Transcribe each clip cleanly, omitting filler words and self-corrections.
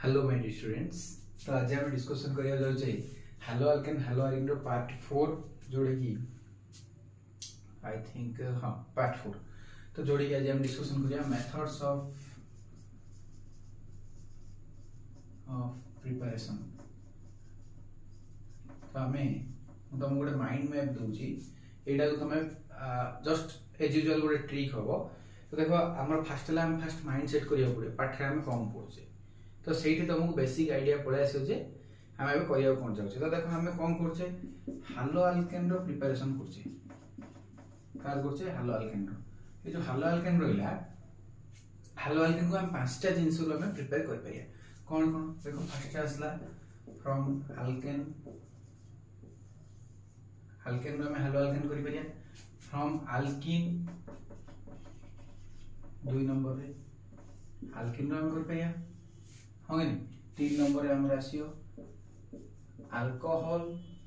Hello my dear students. तो आज हम डिस्कशन करिया जाउछे हेलो अल्केन हेलो अरिन रो पार्ट 4 जोड़े की आई थिंक हां पार्ट 4। तो जोड़े की आज हम डिस्कशन करिया मेथड्स ऑफ प्रिपरेशन। तो हमें तुम गोटे माइंड मैप दूची एटा को तुम जस्ट एज यूजुअल गोटे ट्रिक हबो। तो देखो हमर फर्स्ट ला हम फर्स्ट माइंड सेट करिया पड़े पाठे हम कम पड़छे तो सेठी तुमको बेसिक आइडिया पड़े आसे जे हम एबे करिया कोन जाउछे। तो देखो हम कोन करछे हेलो अल्केन रो प्रिपरेशन करछे कार करछे हेलो अल्केन रो। ये जो हेलो अल्केन रोइला हेलो अल्केन को हम पांचटा जिंस को हम प्रिपेयर कर परिया कोन कोन देखो फर्स्ट आसला फ्रॉम अल्केन अल्केन रो हम हेलो अल्केन करि परिया फ्रॉम अल्कीन 2 नंबर रे अल्कीन रो हम कर परिया होगे नी 3 नंबर रे हमरा आसीओ अल्कोहल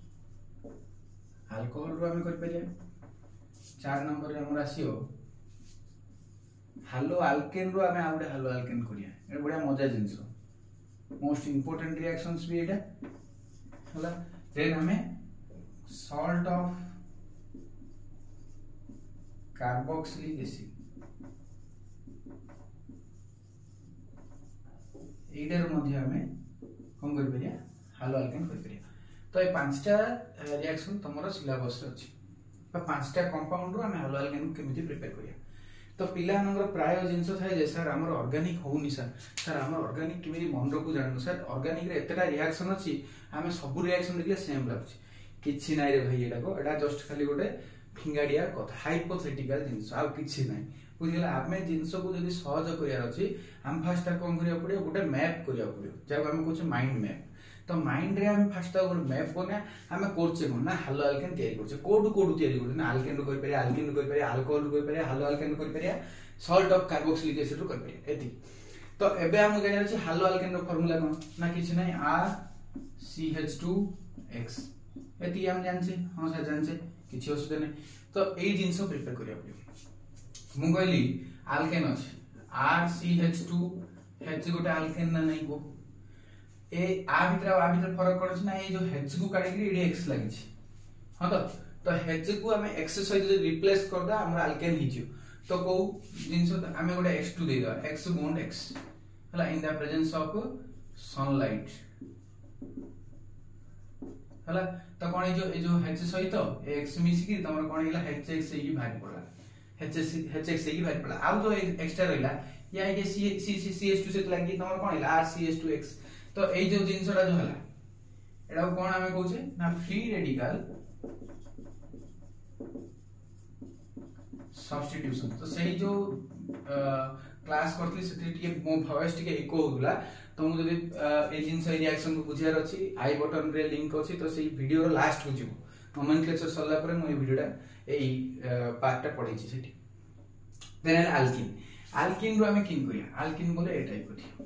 अल्कोहल रो हम कर परिया 4 नंबर रे हमरा आसीओ हेलो अल्केन रो हम आउडे हेलो अल्केन करिया ए बढिया मजा जिंस मोस्ट इंपोर्टेंट रिएक्शंस भी एटा हला। देन हमें सॉल्ट ऑफ कार्बोक्सिलिक एसिड एडर मध्य हमें कौन कर परिया हेलो अल्केन कर परिया। तो ए पांचटा रिएक्शन तमरो सिलेबस रे अछि बा पांचटा कंपाउंड रो हम हेलो अल्केन केमिति प्रिपेयर करिया। तो पिला नंबर प्राय जिंस थाए जे सर हमर ऑर्गेनिक होउनी सर हमर ऑर्गेनिक केमिति मन रो को जाननु सर ऑर्गेनिक रे एतटा रिएक्शन अछि हमें सब रिएक्शन देखले सेम लागछि किछि नाइ रे भाई एटा जस्ट खाली गोटे फिंगाडिया कथा हाइपोथेटिकल जिंस आ किछि नाइ बुझिला। आमे जिंस को जदी सहज करियार अछि हम फर्स्ट कोन करिया पड़ियो गोटे मैप करिया पड़ियो जाको हम कहछ माइंड मैप। तो माइंड रे हम फर्स्ट गोटे मैप बना हम करछे कोन ना हेलो अल्केन तयारी करछे कोडू तयारी करछे ना अल्केन रो कर परिया अल्कीन रो कर परिया अल्कोहल रो कर परिया हेलो अल्केन रो कर परिया सॉल्ट ऑफ कार्बोक्सिलिक एसिड रो कर परिया एति। तो एबे हम जानि अछि हेलो अल्केन रो फार्मूला कोन ना किछि नै RCH2X एति हम जानछे हां सर जानछे किछि असुविधा नै। तो एई जिंस प्रिपेयर करिया पड़ियो मु कहली अल्केन अछि RCH2 H गोटे अल्केन ना नै को ए आ भीतर फरक कोन अछि ना ए जो H को काटी के एडी X लागि छी हां। तो H को हम X सहित जे रिप्लेस कर दा हमरा अल्केन हिजियो तो को जिंस हम गोटे X2 दे दा X बॉन्ड X हला in the presence of sunlight हला। तो कोन ए जो H सहित X मिसी कि तमर कोन हिला HX ही भाग पड़ला HX ही भाग पड़ला आ जो एक्स्ट्रा रहला या ए CH2 से लागि तमर कोन हिला RCH2X। तो ए जो जिंसटा जो हला एडा कोन हमें कहूचे ना फ्री रेडिकल सब्स्टिट्यूशन। तो सही जो क्लास करथि सेति टिके मो वॉइस टिके इको होगला तो मु जदी ए जिंस रिएक्शन को बुझियार अछि आई बटन रे लिंक अछि तो सही वीडियो रो लास्ट को जिवो नोमेनक्लेचर सरला परे मु ए वीडियोटा एई पार्टटा पढै छी सेठी। देन अल्कीन अल्कीन रो हमें किन करिया अल्कीन बोले ए टाइप करिया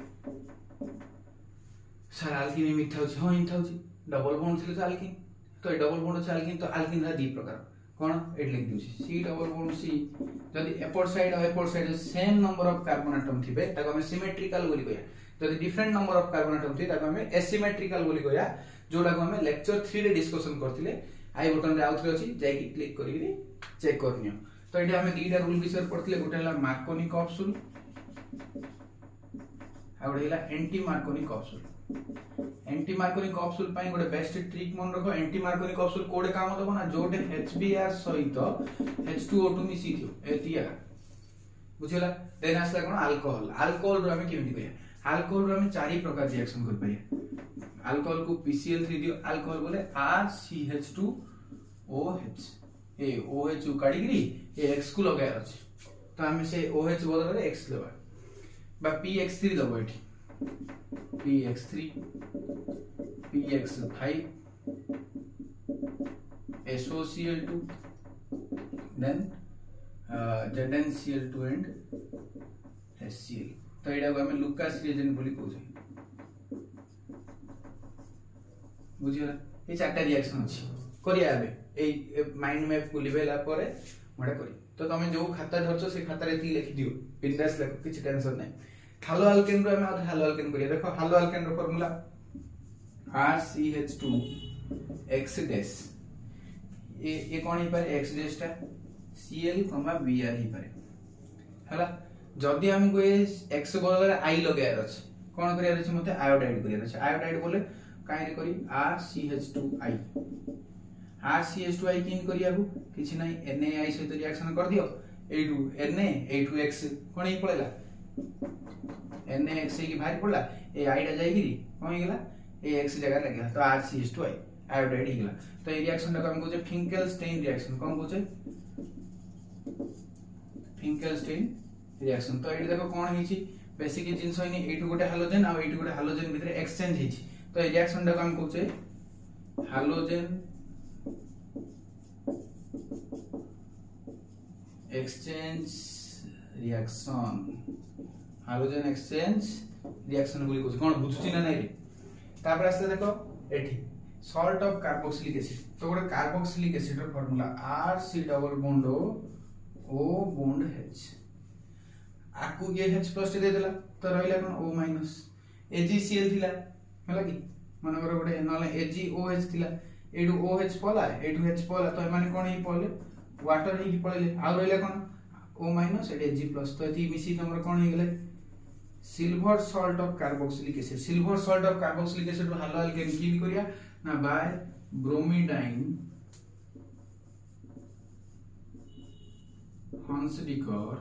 सर अल्कीन में मिठा होछि हां मिठा होछि डबल बॉन्ड छिले अल्कीन तो ए डबल बॉन्ड अछि अल्कीन तो अल्कीन रा दी प्रकार कोन एट लिख दिउछि C डबल बॉन्ड C जदी एपोर्ट side same number of carbon atom थिबे ताको हम सिमेट्रिकल बोली कहया जदी different number of carbon atom थि ताको हम एसिमेट्रिकल बोली कहया जोडा को हम लेक्चर 3 रे डिस्कशन करथिले आई बटन रे आउथरे अछि जाई कि क्लिक करिकरी चेक करनियो। तो एटा हम दीटा रूल विषय पढ़थिले गोटे हला मार्कोनी कैप्सूल आ गोटे हला anti Markovnikov capsule. Anti Markovnikov capsule पई गोटे बेस्ट ट्रिक मन रखो एंटी मार्कोनी कैप्सूल कोडे काम दबो ना जोटे HBr सहित H2O2 मिसी थियो एतिया बुझिला। देन आसला कोन अल्कोहल अल्कोहल रो हम केमिति करिया अल्कोहल रो हम चारि प्रकार रिएक्शन कर परिया अल्कोहल को PCl3 दियो अल्कोहल बोले RCH2OH ए OH काडी गिरी ए X को लगाय अछि तो हम से OH बदल रे X लेबा बा PX3 दबो एठी PX3 PX5 SOCl2 then ZnCl2 and HCl। तो एडा को हम लुकास रिएजेंट बोली कहू छै बुझिला। ए चारटा रिएक्शन अछि करिया आबे ए माइंड मैप को लेवेला परे मडा करी। तो तमे जो खाता धरछो से खाता रे ती लिखि दियो बिंदास लिखो किछ टेंशन नै। हालो अल्केन रो हमें हालो अल्केन करिया देखो हालो अल्केन रो फार्मूला RCH2X डैश ये कोन ही पारे X डैश टा Cl, Br ही पारे हला जदी हमको ये X बदले I लगायार अछि कोन करियार अछि मते आयोडाइड करियार अछि आयोडाइड बोले काहे रे करी RCH2I RCH2I किन करियाबू किछि नै NaI सहित रिएक्शन कर दियो एटू Na एटू X कोन ही पळेला NaX की भारी पड़ला ए I टा जाई गिरी कोन ही गेला ए X जगह लागला तो RCH2I आयोडाइड ही गेला तो ए रिएक्शन टा हम कहै फिंकेलस्टीन रिएक्शन कोन कहै फिंकेलस्टीन रिएक्शन तो एठी देखो कोन हिची बेसिक जिंस होइनी एटू गोटे हालोजन आ एटू गोटे हालोजन भितर एक्सचेंज हिची तो ए रिएक्शन टा हम कहै halogen exchange reaction halogen exchange reaction बोली कहै कोन बुझुची ना नै रे तापर आस्ते देखो एठी सॉल्ट ऑफ कार्बोक्सिलिक एसिड तो गोटे कार्बोक्सिलिक एसिड रो formula RC double bond O bond H आकु ये H प्लस दे देला तो रहइला कोन O माइनस AgCl थिला होला कि माने कर गोटे नले AgOH थिला एडू OH पला एडू H पला तो माने कोन ही पले वाटर ही पळेले आ रहइला कोन O माइनस एडी Ag प्लस तो एती मिसी हमर कोन ही गेले silver salt of carboxylic acid silver salt of carboxylic acid रो हालो अल्केन की भी करिया ना बाय ब्रोमीडाइन हंसडीकर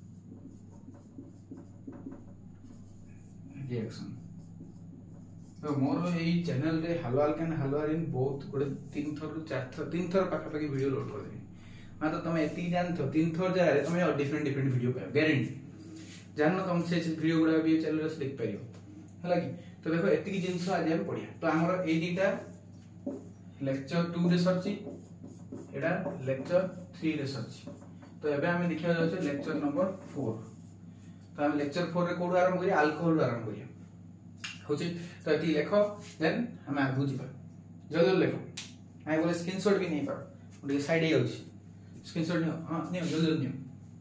रिएक्शन तो मोर एई चैनल रे हालो अल्केन हालो अरिन बहुत गुडे 3 थर 4 थर 3 थर पाखा पाखी वीडियो लोड कर देनी मात्र तमे एती जानथो 3 थर जाय तमे डिफरेंट डिफरेंट वीडियो पाए गारंटी जान तुम से वीडियो गुडा भी चैनल रे देख परियो हला कि तो देखो एती जिंस आज हम पढिया तो हमर ए दीटा लेक्चर 2 रे सरची एडा लेक्चर 3 रे सरची तो एबे हमें देखिया जाउछ लेक्चर नंबर 4 तो हम लेक्चर 4 रे कोड आरंभ करिया अल्कोहल आरंभ करिया होची तो एती लेखो देन हम आगु जिबा जल्दी लेखो आई बोले स्क्रीनशॉट भी नहीं पार उडी साइड हे होची स्क्रीनशॉट नियो हां नियो जल्दी नियो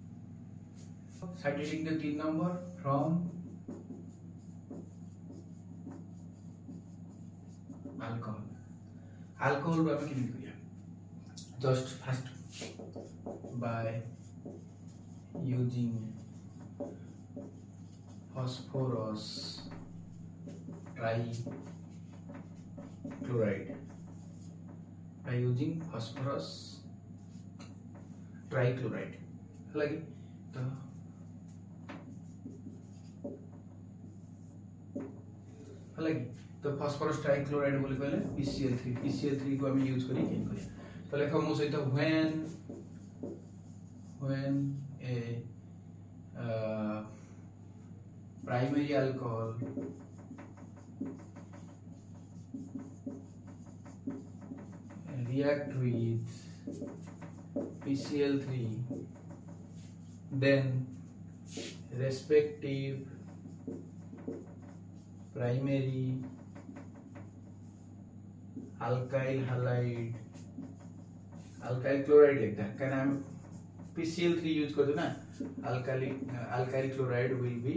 citing the 3 number from alcohol रो हम किन करिया just first by using phosphorus trichloride by using phosphorus trichloride लगी तो अलग तो फास्फोरस ट्राइक्लोराइड बोले कहले PCl3 को हम यूज करी केन करिया तो लेखो मो सहित when a primary alcohol react with PCl3 then respective primary alkyl halide alkyl chloride like that can I PCl3 use कर दो ना alkyl chloride will be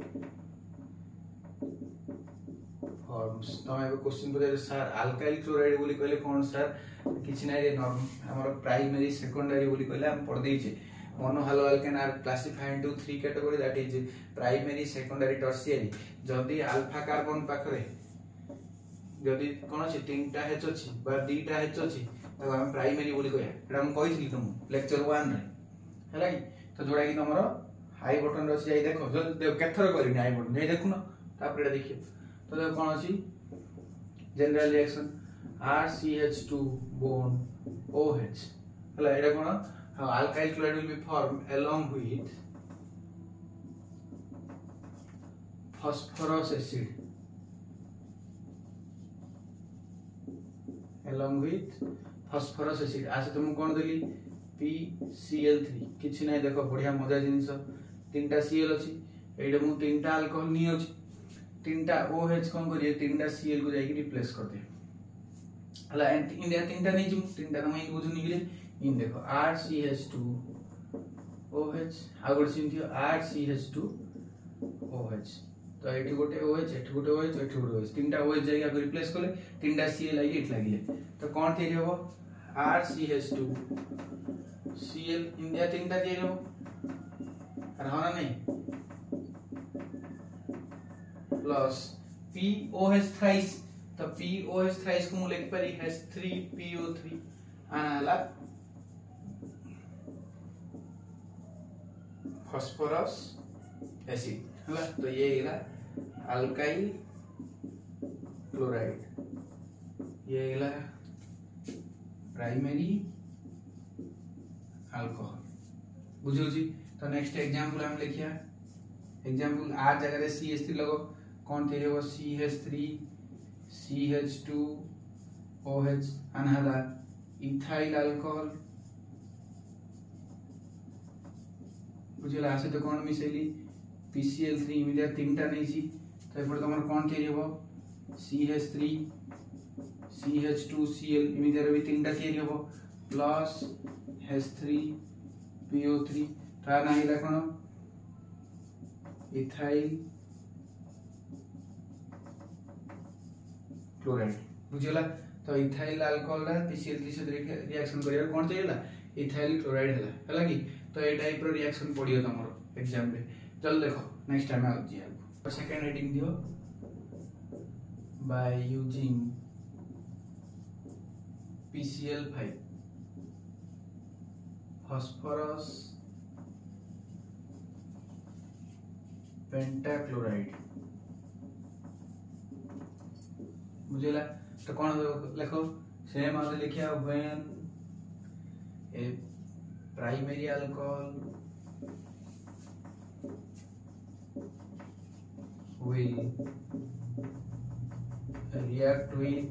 forms तो मैं क्वेश्चन पूछे सर alkyl chloride बोली कहले कौन सर किछि ना रे हमर प्राइमरी सेकेंडरी बोली कहले हम पढ़ देइछे monohalo alkane are classified into 3 category that is primary secondary tertiary जदी अल्फा कार्बन पाखरे जदी कोन अछि तीनटा H अछि बा दीटा H अछि त हम प्राइमरी बोली कहया एटा हम कहिसली तुम लेक्चर 1 रे हला कि तो जोडा कि तमरो हाई बटन रछि जाई देखो जो केथर करिनी हाई बटन नै देखुनो तापर एटा देखियो तो देखो कोन अछि general reaction RCH2 bond OH हला एटा कोन alkyl chloride will be formed along with phosphorus acid आज तुम कोन देली PCl3 किछि नै देखो बढ़िया मजा जिंस तीनटा Cl अछि एडे मु तीनटा अल्कोहल नि अछि तीनटा OH कोन करिए तीनटा Cl को जाई रिप्लेस कर दे हला इंडिया तीनटा नै जिम तीनटा हम इन बुझु निगले इन देखो RCH2 OH आगोड सिंथियो RCH2 OH तो एठी गोटे OH एठी गोटे OH एठी गोटे OH तीनटा OH जाई आगे रिप्लेस करले तीनटा Cl आई एठी लागिले तो कोन तयारी हो RCH2 Cl इंडिया तीनटा तयारी हो अरे हां नहीं प्लस POH थ्राइस तो POH थ्राइस को मु लिख पारी H3PO3 आनाला फॉस्फोरस एसिड हला तो ये इला अल्काइल क्लोराइड ये इला प्राइमरी अल्कोहल बुझियो जी तो नेक्स्ट एग्जांपल हम लिखिया एग्जांपल आर जगह रे CH3 लगो कोन तयारी हो CH3 CH2 OH अनहला इथाइल अल्कोहल बुझिला आसे तो कोन मिसेली PCl3 इमिडिया तीनटा नै छी तो एपर तमर कोन तयारी हो CH3 CH2Cl इमिडिया रे भी तीनटा तयारी हो प्लस H3PO3 ता नाहिला कोन इथाइल क्लोराइड बुझिला तो इथाइल अल्कोहल ला PCl3 से रिएक्शन करिया कोन तयारीला इथाइल क्लोराइड हला कि तो ए टाइप रो रिएक्शन पडियो तमरो एग्जाम रे चल देखो नेक्स्ट टाइम आ जी तो सेकंड हेडिंग दियो by using PCl5 phosphorus pentachloride बुझिला तो कौन लिखो सेम आगे लिखिया when a primary alcohol will react with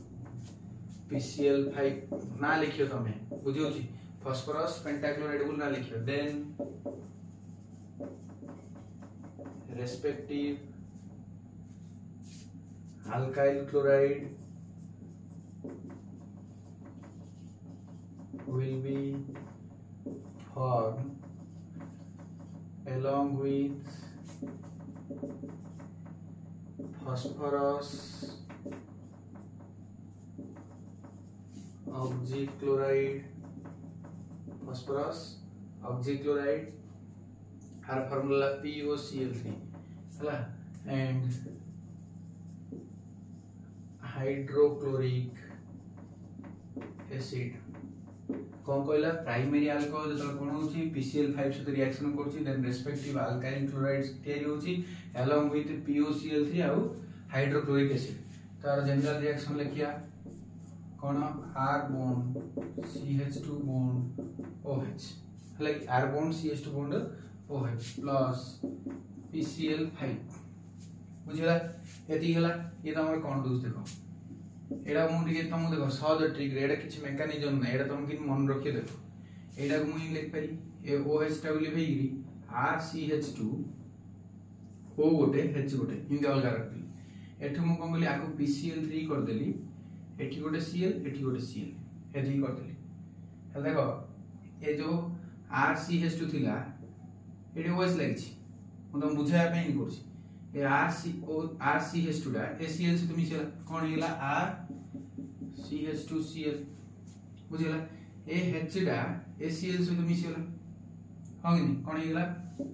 PCl5 ना लिखियो तमे बुझियो छी फास्फोरस पेंटाक्लोराइड बोल ना लिखियो then respective alkyl chloride will be formed along with phosphorus oxychloride our formula POCl3 hela and hydrochloric acid कौन कहला प्राइमरी अल्कोहल जतल कोन होची PCl5 सहित रिएक्शन करची देन रेस्पेक्टिव अल्काइल क्लोराइड्स तयारी होची along with POCl3 आउ हाइड्रोक्लोरिक एसिड तार general reaction लिखिया कोन R bond CH2 bond OH like R bond CH2 bond OH plus PCl5 बुझिला यदि हला ये त हमर कोन डोज देखो एडा मु टिके तुम देखो सहज ट्रिक रे एडा किछ मेकानिज्म नै एडा तुम कि मन रखियो देखो एडा को मु लिख पारी ए OH टा लिख हेगी RCH2 O गोटे H गोटे हिंदी अलगा रखली एठु मु कोन बोली आको PCl3 कर देली एठी गोटे Cl एठी गोटे Cl एठी कर देली हल देखो ए जो RCH2 थिला एडी OH लागिछि मु तुम बुझाया पे नहीं करछि ए RCH2 टा ACl से तुम मिसेला कोन हिला RCH2Cl बुझिला ए H टा ACl से तुम मिसेला हां कि कोन हिला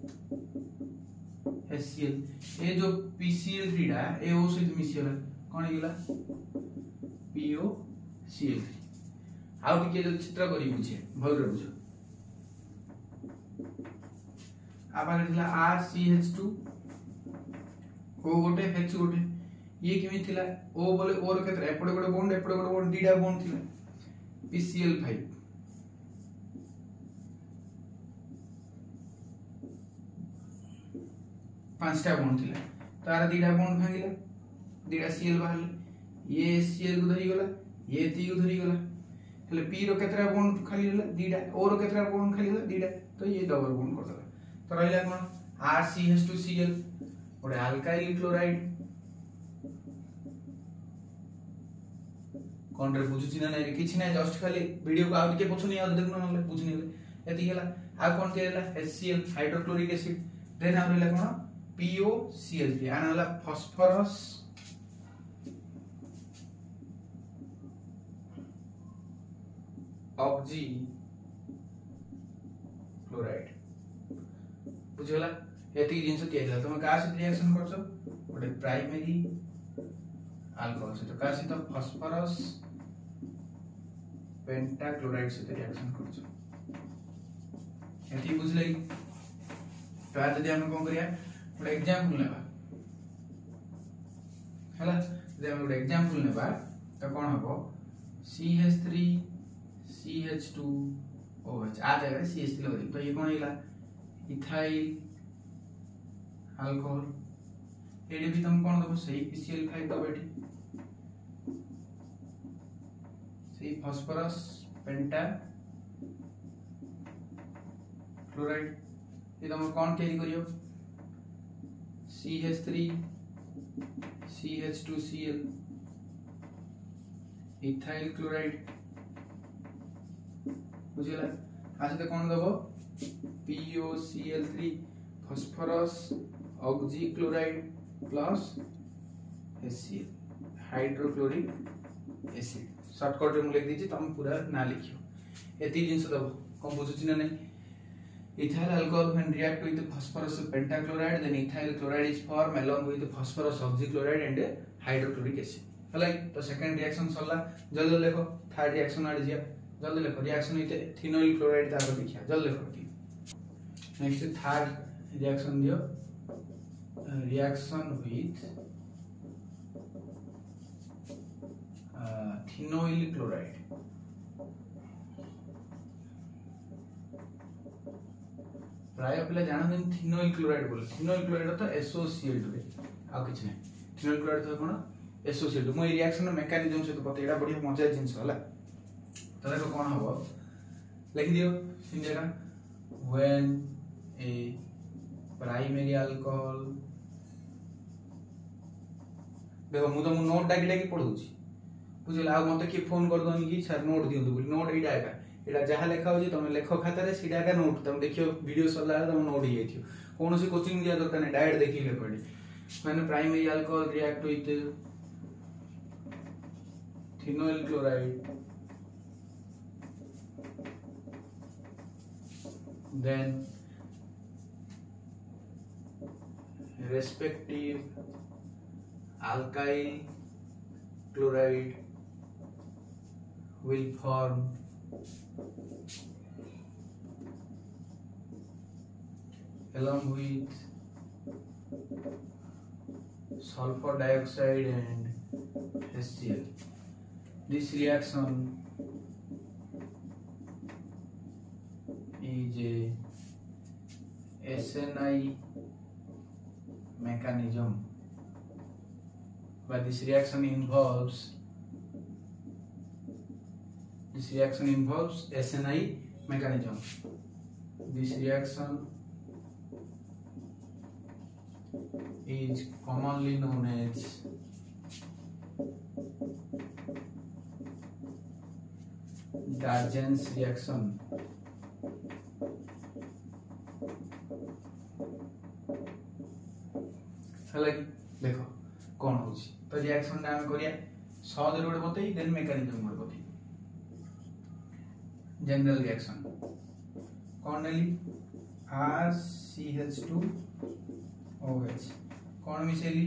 HCl ए जो PCl3 टा ए O से तुम मिसेला कोन हिला POCl3 आउ टिके जो चित्र करी बुझे भल रे बुझो आबार थिला RCH2 O गोटे H गोटे ये केमी थिला O बोले और केतरा एपडे गोटे बॉन्ड दीडा बॉन्ड थिला PCl5 पांचटा बॉन्ड थिला तार दीडा बॉन्ड भांगिला दीडा Cl बाहरले ये Cl को धरी गला ये T को धरी गला એટલે P रो केतरा बॉन्ड खाली होला दीडा O रो केतरा बॉन्ड खाली होला दीडा तो ये डबल बॉन्ड कर देला तो रहला कोन RCH2Cl और अल्काइल क्लोराइड कोन रे बुझुची ना नै किछ नै जस्ट खाली वीडियो को आउट के पछुनी आ देखनो नले बुझनी ले एति हला आ कोन केला HCl हाइड्रोक्लोरिक एसिड देन आ रहला कोन POCl3 आना हला फास्फोरस ऑक्सी क्लोराइड बुझला एती जिंस तियाला तुम का से रिएक्शन करछो गोटे प्राइमरी अल्कोहल से तो का से तो फास्फोरस पेंटाक्लोराइड से रिएक्शन करछो एती बुझले तो आज यदि हम कोन करिया गोटे एग्जांपल लेबा हला यदि हम गोटे एग्जांपल लेबा तो कोन हबो CH3 CH2OH आ जगह CH3 लगे तो ये कोन हिला इथाइल अल्कोहल एडी भी तुम कोन दबो सही PCl5 दबो एठी सही फास्फोरस पेंटा क्लोराइड ये तुम कोन कैरी करियो CH3 CH2Cl इथाइल क्लोराइड बुझिला आसे तो कोन दबो POCl3 phosphorus oxychloride plus HCl hydrochloric acid shortcut रे मु लिख दीची तुम पूरा ना लिखियो एती जिंस दबो कोन बुझुची ना नहीं ethyl alcohol when react with phosphorus pentachloride then ethyl chloride is formed along with phosphorus oxychloride and hydrochloric acid हला तो सेकंड रिएक्शन सरला जल्दी लिखो थर्ड रिएक्शन आड़ जिया जल्दी लिखो रिएक्शन इते फिनोइल क्लोराइड तार लिखिया जल्दी लिखो की नेक्स्ट थर्ड रिएक्शन दियो रिएक्शन विथ फिनोइल क्लोराइड प्राय पिला जानन फिनोइल क्लोराइड बोल फिनोइल क्लोराइड तो SOCl2 रे आ किछ नै फिनोइल क्लोराइड तो कोन SOCl2 मो रिएक्शन मेकानिज्म से तो पता एडा बढ़िया मजा जिंस होला तो देखो कोन हबो लिख दियो सिन जगह व्हेन ए प्राइमरी अल्कोहल देखो मु तो नोट डाकी डाकी पढौची बुझला आ मते के फोन कर दोनी कि सर नोट दियंतु बोली नोट एडा एका एडा जहा लेखा होजी तुम लेखो खाता रे सीधा का नोट तुम देखियो वीडियो सरला तुम नोट ही थियो कोनोसी कोचिंग दिया दरकार नै डायरेक्ट देखि ले पड़े माने primary alcohol react with thionyl chloride then respective alkyl chloride will form along with sulfur dioxide and HCl. This reaction is a SNI mechanism, but this reaction involves SNI mechanism. This reaction is commonly known as Darjan's reaction. हला देखो कौन होची तो reaction नाम करिया सहज रोड बतई देन मेकानिज्म रोड बतई जनरल रिएक्शन कौन नेली RCH2OH कौन मिसेली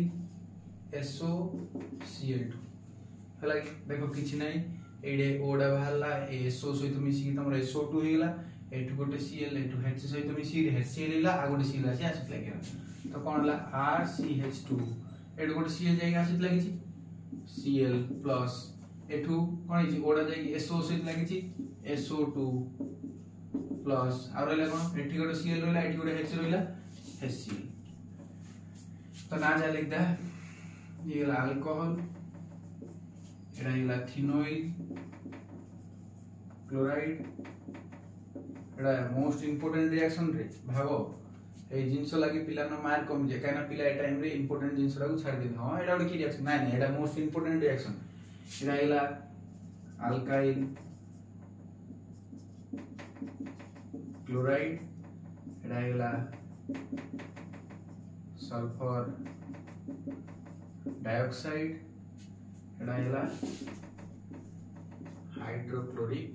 SOCl2 हला देखो किछि नै एडे ओडा बाहरला SO सहित मिसी तमर SO2 हेला एटु गोटे Cl एटु H सहित मिसी HCl हेला आ गोटे Cl आसी आसित लागे तो कौन ला RCH2 एटु गोटे Cl जाई आसित लागी छी Cl प्लस एटु कोन छी ओडा जाई SO सहित लागी छी SO2 प्लस आ रहला कोन एठी गोटे Cl रहला एठी गोटे H रहला HCl तो ना जा लिख दा ये ला अल्कोहल एडा हिला फिनोइल क्लोराइड एडा मोस्ट इंपोर्टेंट रिएक्शन रे भागो ए जिंस लागि पिला न मार्क कम जे काना पिला ए टाइम रे इंपोर्टेंट जिंस रागु छाड़ दे हां एडा ओडी की रिएक्शन नाइ नाइ एडा मोस्ट इंपोर्टेंट रिएक्शन एडा हिला अल्काइल क्लोराइड एडा हिला सल्फर डाइऑक्साइड एडा हैला हाइड्रोक्लोरिक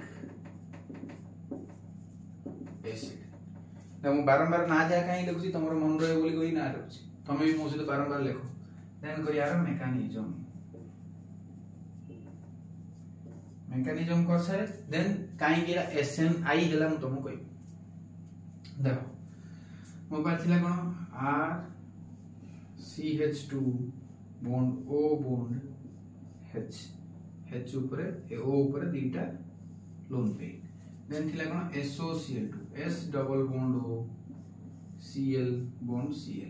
एसिड ना मु बारंबार ना जा कहीं लिखुची तमरो मन रहे बोली कोई ना लिखुची तमे भी मो सहित बारंबार लिखो देन करी यार मेकानिज्म कर सारे देन काई के SNI हला मु तुमको कहि देखो मो पास थिला कोन R CH2 bond O bond H ऊपर O ऊपर दीटा लोन पेयर देन थिला कोन SOCl2 S double bond O Cl bond Cl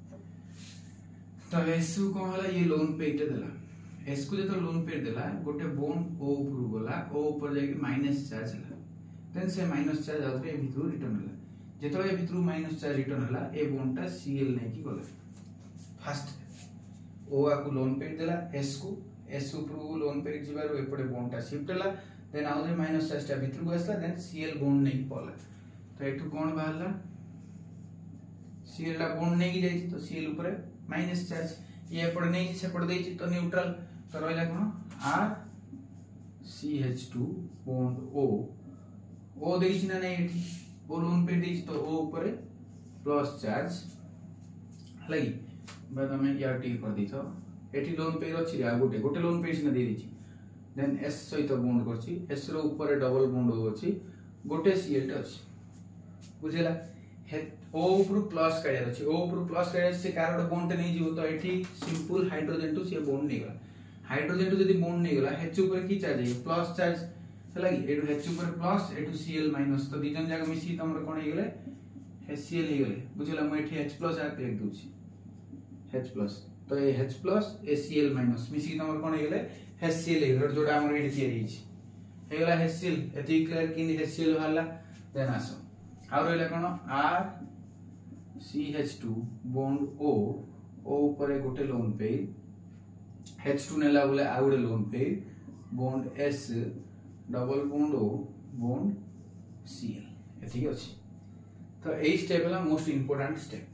तो S को हला ये लोन पेयर देला S को जेतो लोन पेयर देला गोटे बॉन्ड O ऊपर गला O ऊपर जाके माइनस चार्ज हला देन से माइनस चार्ज आउट ए भितरु रिटर्न हला जेतो ए भितरु माइनस चार्ज रिटर्न हला ए बॉन्ड ता Cl नै की गला फर्स्ट O आ को लोन पेयर देला S को S ऊपर लोन पेयर जिबारो एपडे बॉन्ड ता शिफ्ट हला देन आउ दे माइनस चार्ज ता भितरु आसला देन Cl बॉन्ड नै पला तो एटु कोन बाहरला Cl ला बॉन्ड नै की जाई तो Cl ऊपर माइनस चार्ज ये एपडे नै से पड़ देई तो न्यूट्रल तो रहला कोन R CH2 बॉन्ड O देइछि ना नै एठी O लोन पे देइछि तो O ऊपर प्लस चार्ज हलाई बाद हमें यार टी कर दी तो एठी लोन पे अछि आ गोटे लोन पे सिना दे दिछि देन S सहित बॉन्ड करछि S रो ऊपर डबल बॉन्ड अछि गोटे Cl ट अछि बुझेला O ऊपर प्लस काया अछि O ऊपर प्लस काया से कारड बॉन्ड नै जीव तो एठी सिंपल हाइड्रोजन टू से बॉन्ड नै गला हाइड्रोजन टू जदी बॉन्ड नै गला H ऊपर की चार्ज है प्लस चार्ज हला कि एटू H ऊपर प्लस एटू Cl माइनस तो दिजन जाक मिसी तमर कोन हे गेले HCl हे गेले बुझला म एठी H प्लस आ लिख दूची H प्लस तो ए H प्लस Cl माइनस मिसी तमर कोन हे गेले HCl हे गेले जोडा हमर एठी तयारी हे गेला HCl एती क्लियर किन HCl हला देन आसो आ रहला कोन R CH2 बॉन्ड O ऊपर गोटे लोन पेयर H2 नेला बोले आ गोटे lone pair bond S double bond O bond Cl एठी अछि तो ए स्टेप हला मोस्ट इंपोर्टेंट स्टेप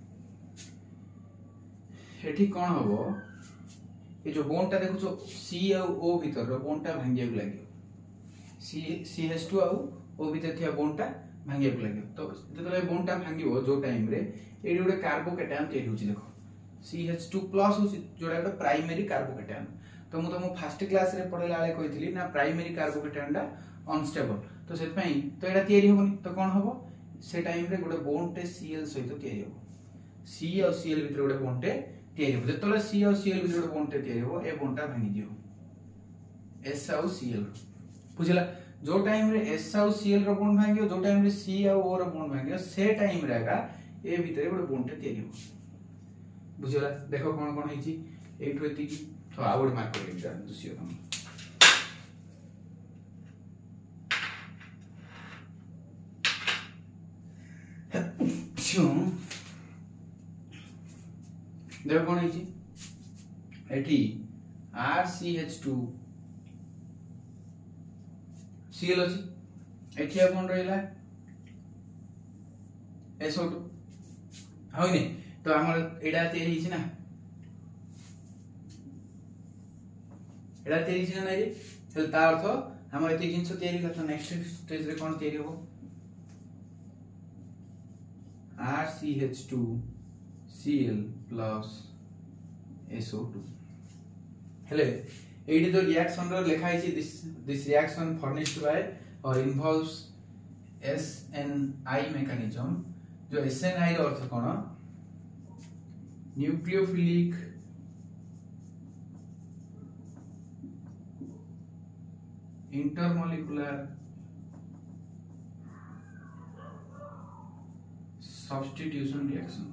एठी कोन हबो ए जो बॉन्ड ता देखो C आ O भीतर रो बॉन्ड ता भांगिया लागियो CH2 आ O भीतर थिया बॉन्ड ता भांगिया लागियो तो जतले बॉन्ड ता भांगियो जो टाइम रे एडी गोटे कार्बोकैटायन तयार होची देखो CH2 प्लस हो जोडा गोटे प्राइमरी कार्बोकैटायन तो मु तुम फर्स्ट क्लास रे पढला आले कहितली ना प्राइमरी कार्बोकैटायन दा अनस्टेबल तो सेत पई तो एडा तयारी होबनी तो कोन हबो से टाइम रे गोटे बॉन्ड टे Cl सहित तयारी होबो C और Cl भीतर गोटे बॉन्ड टे तयारी होबो जतले C और Cl भीतर गोटे बॉन्ड टे तयारी होबो ए बॉन्ड ता भांगी दियो S और Cl बुझला जो टाइम रे S और Cl रो बॉन्ड भांगियो जो टाइम रे C और O रो बॉन्ड भांगियो से टाइम रे का ए भीतर गोटे बॉन्ड टे तयारी होबो बुझला देखो कोन कोन हिची एटु एति की तो आउट मार्क कर लिख दूसरी हम देखो कोन हिची एठी RCH2 Cl अछि एठी कोन रहला SO2 होइने तो हमर एडा तयारी हिची ना एडा तयारी हिची ना रे चल ता अर्थ हमर एति जिंस तयारी करता नेक्स्ट स्टेज रे कोन तयारी हो RCH2 Cl plus SO2 हेले एडी तो रिएक्शन रो लिखा हिची दिस रिएक्शन फर्निश्ड बाय और इन्वॉल्व्स SNI मेकानिज्म जो SNI रो अर्थ कोन न्यूक्लियोफिलिक इंटरमोलिकुलर सब्स्टिट्यूशन रिएक्शन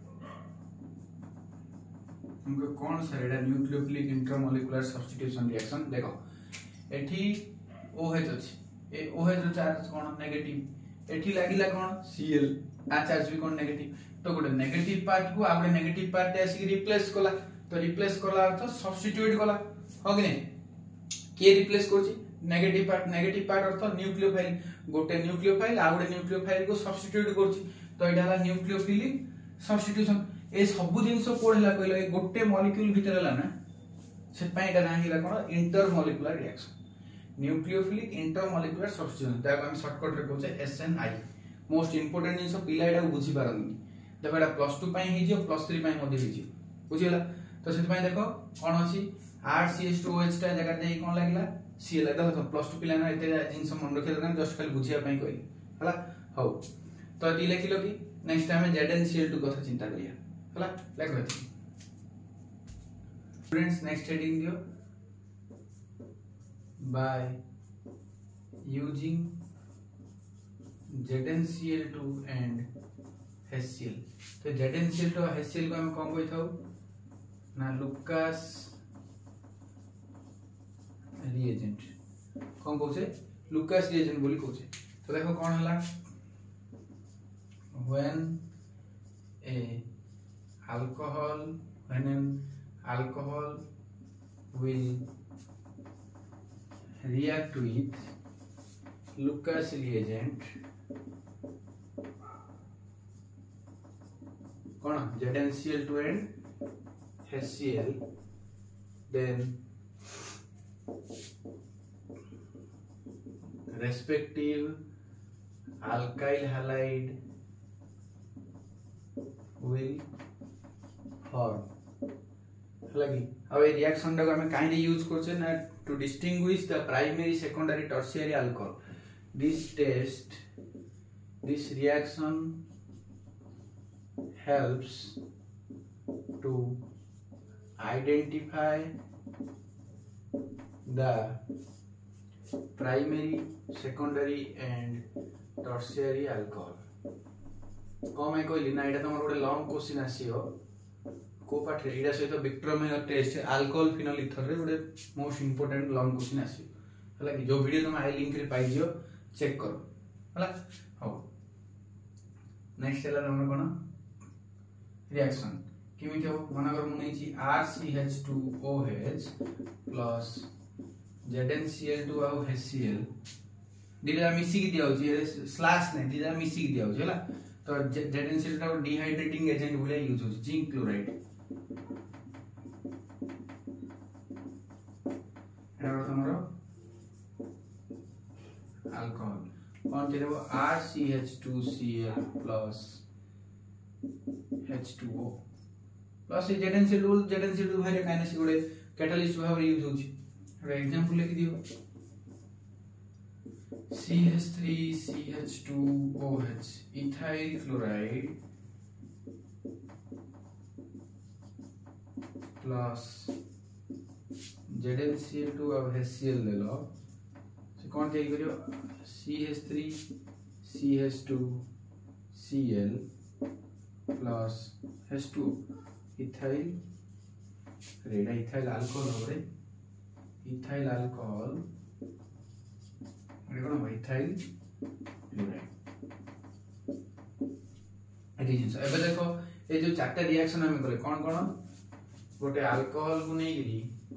हमको कौन सा एडा न्यूक्लियोफिलिक इंटरमोलिकुलर सब्स्टिट्यूशन रिएक्शन देखो एठी OH अछि ए OH रो चार्ज कोन नेगेटिव एठी लागिला कोन Cl आ चार्ज भी कोन नेगेटिव तो गोटे नेगेटिव पार्ट को आबे नेगेटिव पार्ट आसी रिप्लेस कला तो रिप्लेस कला अर्थ सब्स्टिट्यूट कला हो कि नै के रिप्लेस करछि नेगेटिव पार्ट अर्थ न्यूक्लियोफाइल गोटे न्यूक्लियोफाइल आ गोटे न्यूक्लियोफाइल को सब्स्टिट्यूट करछि तो एटा हला न्यूक्लियोफिलिक सब्स्टिट्यूशन ए सब जिंस कोड हला कहलो ए गोटे मॉलिक्यूल भीतर हला ना से पय एटा ना हिला कोन intermolecular reaction nucleophilic intermolecular substitution ता हम शॉर्टकट रे कहउछे SNI मोस्ट इंपोर्टेंट जिंस पिला एटा बुझी पारनी देखो एटा +2 पय हे जे +3 पय मध्ये हे जे बुझिला तो से पय देखो कोन अछि RCH2OH ता जगह दे कोन लागला Cl देखो +2 पिला ना एते जिंस मन रखे दरकार जस्ट खाली बुझिया पय कहली हला हो तो ती लिखिलो कि नेक्स्ट टाइम ZnCl2 कथा चिंता करिया हला लेखो एति स्टूडेंट्स नेक्स्ट हेडिंग दियो by using ZnCl2 and HCl तो ZnCl2 और HCl को हम कोन कोइ थाउ ना लुकास रिएजेंट कोन कहउछे लुकास रिएजेंट बोली कहउछे तो देखो कोन हला when an alcohol will react with Lucas reagent कौन ZnCl2 and HCl then respective alkyl halide will form लगी अब ए रिएक्शन को हमें काइंड यूज करछे ना to distinguish the primary secondary tertiary alcohol this reaction helps to identify the primary secondary and tertiary alcohol कम है कहली ना एटा तमर गोटे लॉन्ग क्वेश्चन आसीओ को पाठ रे एटा सहित Victor Meyer test alcohol phenol ether रे गोटे मोस्ट इंपोर्टेंट लॉन्ग क्वेश्चन आसीओ हला कि जो वीडियो तुम आई लिंक रे पाइ जियो चेक करो हला हो नेक्स्ट हला नंबर कोन रिएक्शन केमिति हो मनगर मुनेची RCH2OH प्लस ZnCl2 और HCl दिला मिसी की दिया होची स्लैश ने दिला मिसी की दिया होची हला तो ZnCl टा डिहाइड्रेटिंग एजेंट बोले यूज होची जिंक क्लोराइड एटा हमरो अल्कोहल कोन के देबो RCH2Cl plus H2O plus ZnCl2 भाई काइनेस गोटे कैटलिस्ट भाबरे यूज होची एटा एग्जांपल लिखि दियो CH3CH2OH ethyl chloride plus ZnCl2 और HCl ले लो से कौन क्या करियो CH3CH2Cl plus H2 ethyl रेडा ethyl alcohol होरे ethyl alcohol कोन इथाइल क्लोराइड एटी जिंस एबे देखो ए जो चारटा रिएक्शन हम करे कोन कोन गोटे अल्कोहल को नै गिरी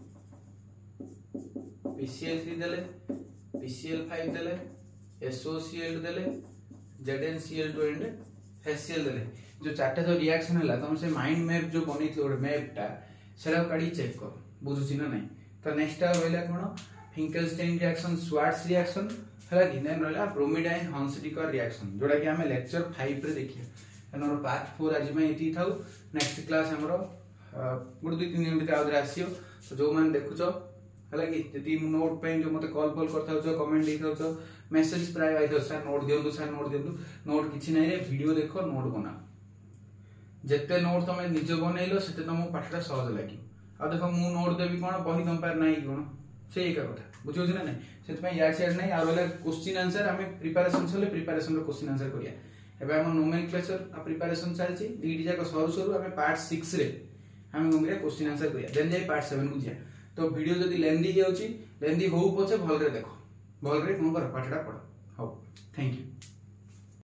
PCl3 देले PCl5 देले SOCl देले ZnCl2 एंड HCl देले जो चारटा जो रिएक्शन हला तुम से माइंड मैप जो बनी थी ओडे मैपटा सेरा काडी चेक कर बुझुची ना नै तो नेक्स्ट होइला कोन फिंकेलस्टाइन रिएक्शन स्वार्ट्स रिएक्शन हला कि नेम रहला ब्रोमीडाइन हॉन्सडिकर रिएक्शन जोडा कि हमें लेक्चर 5 रे देखिया एनर पार्ट 4 आज में इति थाउ नेक्स्ट क्लास हमरो गुड 2-3 मिनिट आउदरे आसियो तो जो मान देखुचो हला कि जति नोट पे जो मते कॉल करथाउ छ कमेंट लिखाउ छ मेसेज प्राय आइथो सर नोट दियंतु नोट किछि नै रे वीडियो देखो नोट बना जत्ते नोट तमे निज बनैलो सेते तम पाठटा सहज लागि आ देखो मु नोट देबी कोन बही तम पार नै कोन से एक कथा बुझियो ना नै सेत पय यार शेयर नै आरो वाला क्वेश्चन आंसर हमें प्रिपरेशन चले प्रिपरेशन रो क्वेश्चन आंसर करिया एबे हम नोमेनक्लेचर आ प्रिपरेशन चलछि दीडी जाक सरू हमें पार्ट 6 रे हम गंगरे क्वेश्चन आंसर करिया देन जाय पार्ट 7 बुझिया तो वीडियो जदी लेंदी जाउछि लेंदी होउ पछे भल रे देखो भल रे कोन कर पाठटा पढ हो थैंक यू।